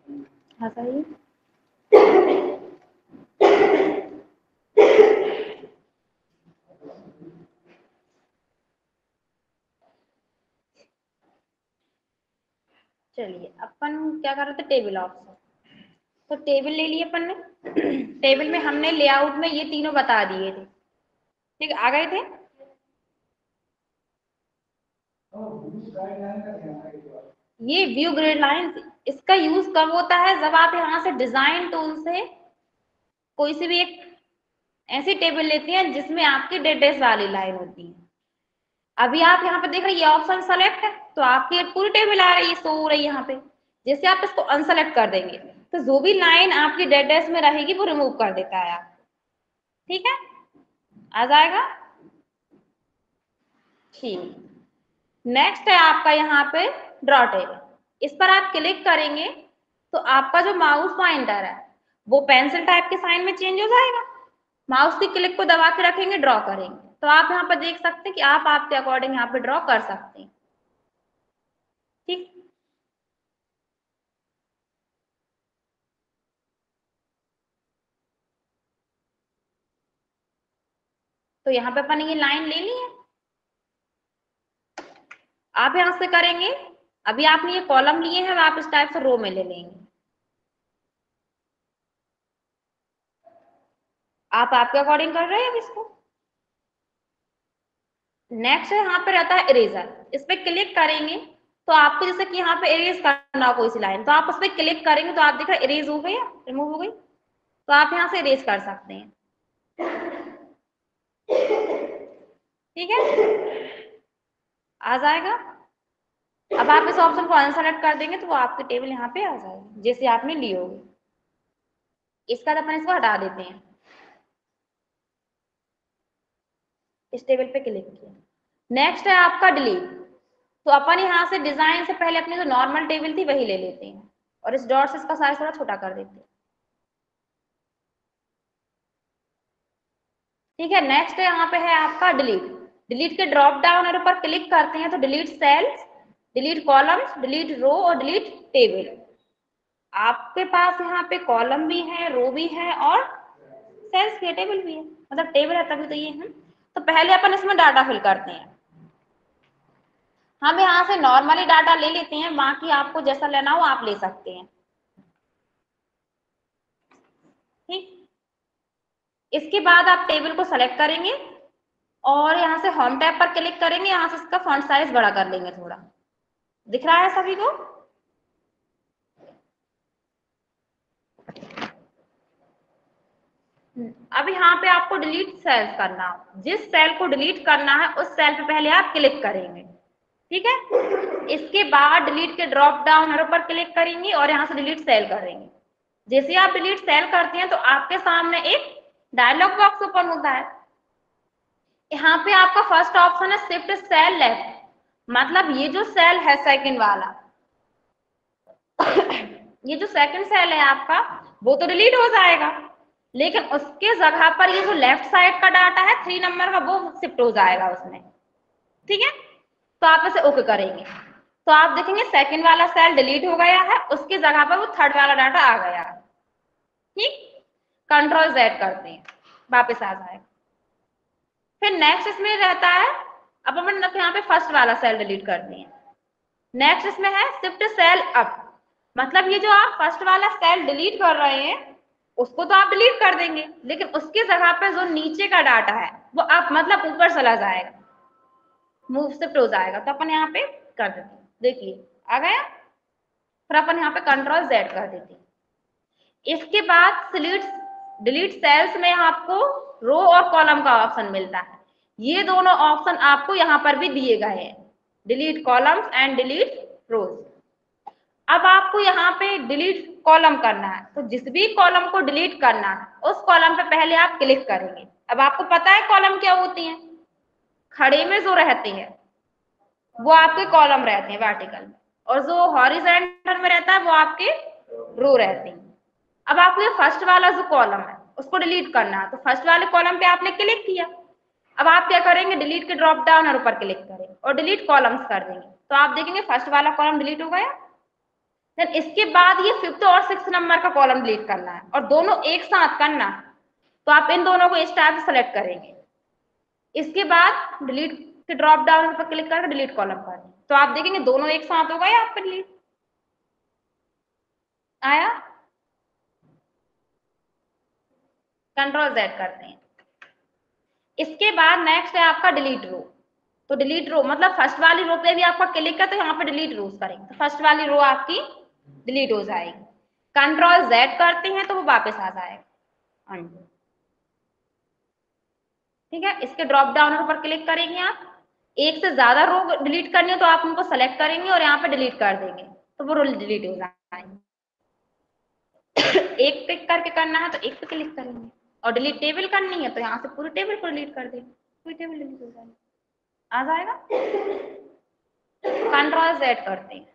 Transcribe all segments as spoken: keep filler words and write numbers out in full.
हाँ सही। चलिए अपन क्या कर रहे थे, टेबल ऑप्शन। तो टेबल ले लिए अपन ने। टेबल में हमने लेआउट में ये तीनों बता दिए थे, ठीक आ गए थे। ये व्यू ग्रिड लाइन, इसका यूज कब होता है, जब आप यहाँ से डिजाइन टूल से कोई सी भी एक ऐसी टेबल लेते हैं जिसमें आपकी डेटेस वाली लाइन होती है। अभी आप यहाँ पे देख रहे हैं ये ऑप्शन सेलेक्ट है, तो आपकी पूरी टेबल आ रही है, शो हो रही है यहाँ पे। जैसे आप इसको अनसेलेक्ट कर देंगे तो जो भी लाइन आपकी डेटेस में रहेगी वो रिमूव कर देता है आप, ठीक है, आ जाएगा। ठीक, नेक्स्ट है आपका यहाँ पे ड्रॉ टेबल। इस पर आप क्लिक करेंगे तो आपका जो माउस पॉइंटर है वो पेंसिल टाइप के साइन में चेंज हो जाएगा। माउस की क्लिक को दबा के रखेंगे, ड्रॉ करेंगे तो आप यहाँ पर देख सकते हैं कि आप आपके अकॉर्डिंग यहाँ पे ड्रॉ कर सकते हैं, ठीक। तो यहाँ पे अपन ये लाइन ले ली है, आप यहाँ से करेंगे। अभी आपने ये कॉलम लिए हैं, आप इस टाइप से रो में ले लेंगे। आप आपके अकॉर्डिंग कर रहे हैं अब इसको। नेक्स्ट यहाँ पे रहता है इरेजर, इस पे क्लिक करेंगे तो आपको जैसे कि यहाँ पे इरेज करना हो कोई सी लाइन, तो आप उस पर क्लिक करेंगे तो आप देख रहे हैं इरेज हो गई, रिमूव हो गई, तो आप यहाँ से इरेज कर सकते हैं, ठीक है, आ जाएगा। अब आप इस ऑप्शन को अनसेलेक्ट कर देंगे तो वो आपकी टेबल यहाँ पे आ जाएगी जैसे आपने ली होगी। इसका अपन इसको हटा देते हैं, इस टेबल पे क्लिक किया। नेक्स्ट है आपका डिलीट। तो अपन यहाँ से डिजाइन से पहले अपनी जो नॉर्मल टेबल थी वही ले लेते हैं और इस डॉट से इसका साइज थोड़ा छोटा कर देते हैं, ठीक है। नेक्स्ट है यहाँ पे है आपका डिलीट। डिलीट के ड्रॉप डाउन पर क्लिक करते हैं तो delete cells, delete columns, delete row और डिलीट टेबल। आपके पास यहाँ पे कॉलम भी है, रो भी है और सेल्स भी है, टेबल भी है, मतलब टेबल है तभी तो ये है। तो पहले अपन इसमें डाटा फिल करते हैं। हम यहाँ से नॉर्मली डाटा ले लेते हैं, बाकी आपको जैसा लेना हो आप ले सकते हैं, ठीक। इसके बाद आप टेबल को सेलेक्ट करेंगे और यहाँ से होम टैब पर क्लिक करेंगे, यहाँ से इसका फॉन्ट साइज बड़ा कर लेंगे थोड़ा। दिख रहा है सभी को। अब यहाँ पे आपको डिलीट सेल्स करना, जिस सेल को डिलीट करना है उस सेल पे पहले आप क्लिक करेंगे, ठीक है। इसके बाद डिलीट के ड्रॉप डाउन एरो पर क्लिक करेंगे और यहाँ से डिलीट सेल करेंगे। जैसे आप डिलीट सेल करते हैं तो आपके सामने एक डायलॉग बॉक्स ओपन होता है। यहाँ पे आपका फर्स्ट ऑप्शन है शिफ्ट सेल लेफ्ट, मतलब ये जो सेल है सेकंड वाला ये जो सेकंड सेल है आपका वो तो डिलीट हो जाएगा, लेकिन उसके जगह पर ये जो लेफ्ट साइड का डाटा है थ्री नंबर का वो शिफ्ट हो जाएगा उसमें, ठीक है। तो आप इसे ओके करेंगे तो आप देखेंगे सेकंड वाला सेल डिलीट हो गया है, उसकी जगह पर वो थर्ड वाला डाटा आ गया है, ठीक। कंट्रोल जेड करते हैं, वापस आ जाएगा। फिर नेक्स्ट इसमें रहता है, अब अपन यहाँ पे फर्स्ट वाला सेल डिलीट करते हैं। नेक्स्ट इसमें है शिफ्ट सेल अप, मतलब ये जो आप फर्स्ट वाला सेल डिलीट कर रहे हैं उसको तो आप डिलीट कर देंगे, लेकिन उसकी जगह पे जो नीचे का डाटा है वो अप मतलब ऊपर चला जाएगा, मूव शिफ्ट हो जाएगा। तो अपन यहाँ पे कर देते हैं, देखिए आ गया। फिर अपन यहाँ पे कंट्रोल जेड कर देते हैं। इसके बाद डिलीट डिलीट सेल्स में आपको रो और कॉलम का ऑप्शन मिलता है, ये दोनों ऑप्शन आपको यहाँ पर भी दिए गए हैं, delete columns and delete rows. अब आपको यहाँ पे डिलीट कॉलम करना है, तो जिस भी कॉलम को डिलीट करना है उस कॉलम पे पहले आप क्लिक करेंगे। अब आपको पता है कॉलम क्या होती है, खड़े में जो रहते हैं वो आपके कॉलम रहते हैं वर्टिकल में, और जो हॉरिजॉन्टल में रहता है वो आपके रो रहते हैं। अब आपको ये फर्स्ट वाला जो कॉलम है उसको डिलीट करना है, तो फर्स्ट वाले कॉलम पे आपने क्लिक किया। अब आप क्या करेंगे, डिलीट के ड्रॉप डाउन और ऊपर क्लिक करें और डिलीट कॉलम्स कर देंगे, तो आप देखेंगे फर्स्ट वाला कॉलम डिलीट हो गया। देन इसके बाद ये फिफ्थ और सिक्स नंबर का कॉलम डिलीट करना है और दोनों एक साथ करना है। तो आप इन दोनों को इस टाइप से सेलेक्ट करेंगे। इसके बाद डिलीट के ड्रॉप डाउन पर क्लिक करके डिलीट कॉलम कर, तो आप देखेंगे दोनों एक साथ हो गए आपका डिलीट। आया? कंट्रोल जेड करते हैं। इसके बाद नेक्स्ट है आपका डिलीट रो। तो डिलीट रो मतलब फर्स्ट वाली रो पे भी आपका क्लिक है तो यहाँ पे डिलीट रोज करेंगे तो फर्स्ट वाली रो आपकी डिलीट हो जाएगी। कंट्रोल जेड करते हैं तो वो वापस आ जाएगा अनडू। ठीक है, इसके ड्रॉप डाउन पर क्लिक करेंगे आप। एक से ज्यादा रो डिलीट करनी हो तो आप उनको सेलेक्ट करेंगे और यहाँ पे डिलीट कर देंगे तो वो रो डिलीट हो जाएंगे। एक टिक करके करना है तो एक पे क्लिक करेंगे और डिलीट टेबल करनी है तो यहाँ से पूरी टेबल को डिलीट कर देंगे, पूरी टेबल डिलीट हो जाएगी। आ जाएगा। कंट्रोल जेड करते हैं।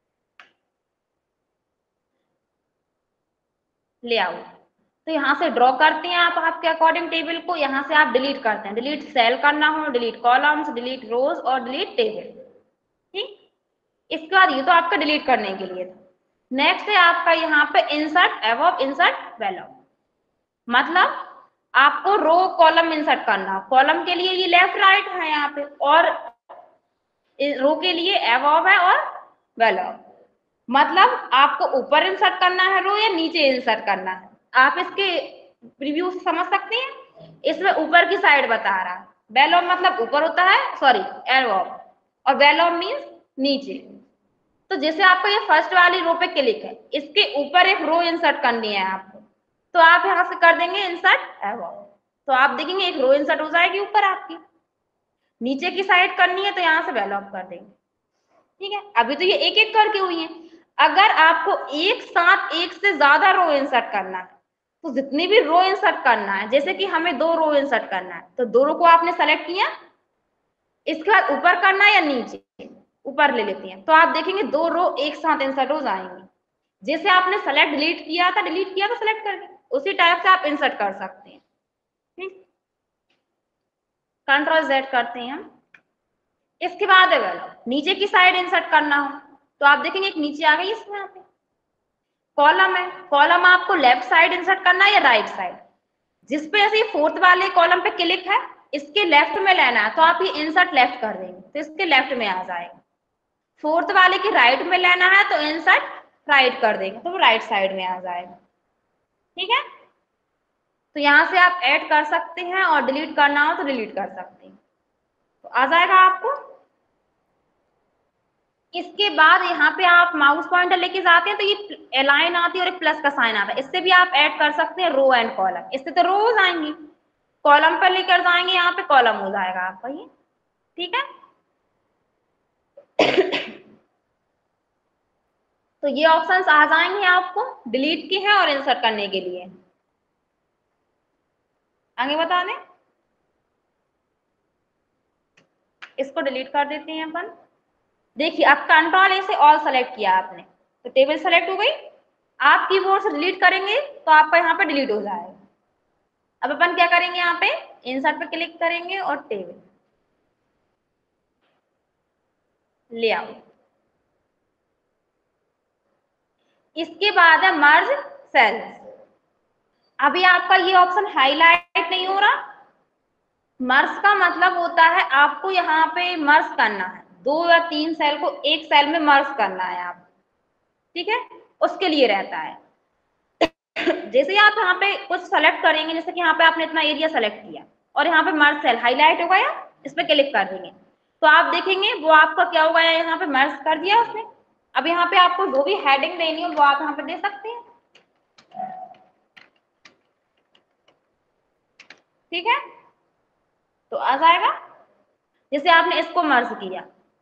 लेआउट तो यहाँ से ड्रॉ करते हैं आप आपके अकॉर्डिंग टेबल को। यहाँ से आप डिलीट करते हैं, डिलीट सेल करना हो, डिलीट कॉलम्स, डिलीट रोज और डिलीट टेबल। ठीक, इसके बाद ये तो आपका डिलीट करने के लिए था। नेक्स्ट है आपका यहाँ पे इंसर्ट अबव, इंसर्ट बेलो। मतलब आपको रो कॉलम इंसर्ट करना। कॉलम के लिए ये लेफ्ट राइट है यहाँ पे और रो के लिए अबव है और बेलो। मतलब आपको ऊपर इंसर्ट करना है रो या नीचे इंसर्ट करना है। आप इसके प्रीव्यू से समझ सकते हैं। इसमें ऊपर की साइड बता रहा है, बेलो मतलब ऊपर होता है, सॉरी अबव, और बेलो मीन्स नीचे। तो जैसे आपको ये फर्स्ट वाली रो पे क्लिक है, इसके ऊपर एक रो इंसर्ट करनी है आपको, तो आप यहाँ से कर देंगे इंसर्ट अबव। तो आप देखेंगे एक रो इंसर्ट हो जाएगी ऊपर आपकी। नीचे की साइड करनी है तो यहाँ से बेलो कर देंगे। ठीक है, अभी तो ये एक एक करके हुई है। अगर आपको एक साथ एक से ज्यादा रो इंसर्ट करना है तो जितनी भी रो इंसर्ट करना है, जैसे कि हमें दो रो इंसर्ट करना है तो दो रो को आपने सेलेक्ट किया, इसके बाद ऊपर करना है या नीचे, ऊपर ले लेते हैं तो आप देखेंगे दो रो एक साथ इंसर्ट हो जाएंगे। जैसे आपने सेलेक्ट डिलीट किया था, डिलीट किया तो सेलेक्ट कर दिया, उसी टाइप से आप इंसर्ट कर सकते हैं। ठीक, कंट्रोल जेड करते हैं हम। इसके बाद अगर नीचे की साइड इंसर्ट करना हो तो आप देखेंगे एक नीचे आ गई इसमें यहाँ पे कॉलम है। कॉलम आपको लेफ्ट साइड इंसर्ट करना है या राइट साइड। जिस पे ऐसे फोर्थ वाले कॉलम पे क्लिक है, इसके लेफ्ट में लेना है तो आप ये इंसर्ट लेफ्ट कर देंगे तो इसके लेफ्ट में आ जाएगा। फोर्थ वाले के राइट में लेना है तो इंसर्ट राइट कर देंगे तो वो राइट साइड में आ जाएगा। ठीक है, तो यहाँ से आप ऐड कर सकते हैं और डिलीट करना हो तो डिलीट कर सकते हैं तो आ जाएगा आपको। इसके बाद यहाँ पे आप माउस पॉइंटर लेके जाते हैं तो ये लाइन आती है और एक प्लस का साइन आता है, इससे भी आप ऐड कर सकते हैं रो एंड कॉलम। इससे तो रो हो जाएंगी, कॉलम पर लेकर जाएंगे यहाँ पे कॉलम हो जाएगा आपका ये। ठीक है, तो ये ऑप्शंस आ जाएंगे आपको डिलीट के हैं और इंसर्ट करने के लिए। आगे बता दें, इसको डिलीट कर देते हैं अपन। देखिए अब कंट्रोल ए से ऑल सेलेक्ट किया आपने तो टेबल सेलेक्ट हो गई। आप कीबोर्ड से डिलीट करेंगे तो आपका यहाँ पे डिलीट हो जाएगा। अब अपन क्या करेंगे, यहाँ पे इंसर्ट पे क्लिक करेंगे और टेबल लेआउट। इसके बाद है मर्ज सेल्स। अभी आपका ये ऑप्शन हाईलाइट नहीं हो रहा। मर्ज का मतलब होता है आपको यहाँ पे मर्ज करना है, दो या तीन सेल को एक सेल में मर्ज करना है आप। ठीक है, उसके लिए रहता है। जैसे ही आप यहाँ पे कुछ सेलेक्ट करेंगे, जैसे कि यहाँ पे आपने इतना एरिया सेलेक्ट किया और यहाँ पे मर्ज सेल हाईलाइट हो गया, इस पे क्लिक कर देंगे तो आप देखेंगे वो आपका क्या हो गया, यहाँ पे मर्ज कर दिया उसने। अब यहाँ पे आपको जो भी हेडिंग देनी हो वो आप यहाँ पे दे सकते हैं। ठीक है, तो आ जाएगा। जैसे आपने इसको मर्ज किया,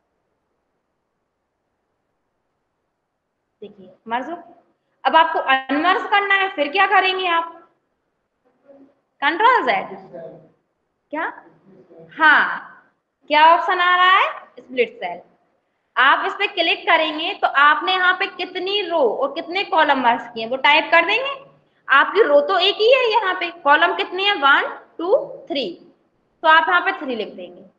देखिए मर्ज। अब आपको अनमर्ज करना है, फिर क्या करेंगे आप, कंट्रोल जेड। क्या, हाँ, क्या ऑप्शन आ रहा है, स्प्लिट सेल। आप इस पे क्लिक करेंगे तो आपने यहाँ पे कितनी रो और कितने कॉलम मर्ज किए वो टाइप कर देंगे। आपकी रो तो एक ही है, यहाँ पे कॉलम कितनी है, वन टू थ्री, तो आप यहाँ पे थ्री लिख देंगे।